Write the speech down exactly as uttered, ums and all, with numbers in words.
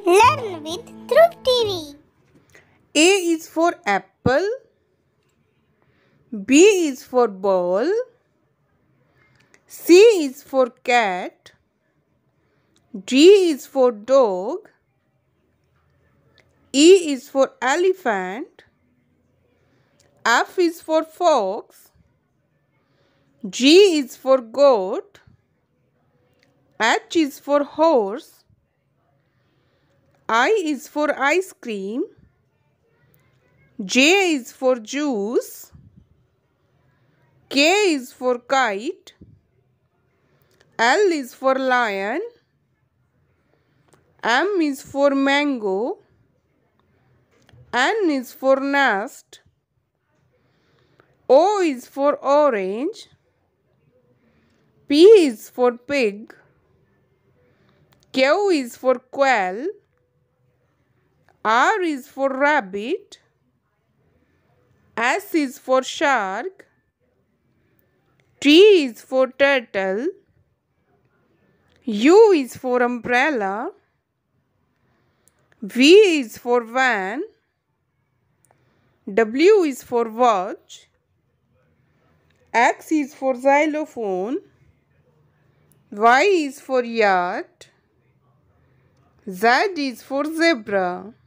Learn with Dhruv T V. A is for apple. B is for ball. C is for cat. D is for dog. E is for elephant. F is for fox. G is for goat. H is for horse. I is for ice cream. J is for juice. K is for kite. L is for lion. M is for mango. N is for nest. O is for orange. P is for pig. Q is for quail. R is for rabbit. S is for shark. T is for turtle. U is for umbrella. V is for van. W is for watch. X is for xylophone. Y is for yacht. Z is for zebra.